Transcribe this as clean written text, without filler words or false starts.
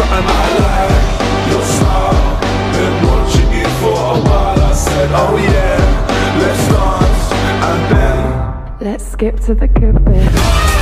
something I like your style. Been watching you for a while. I said, oh yeah, let's dance. And then let's skip to the good bit.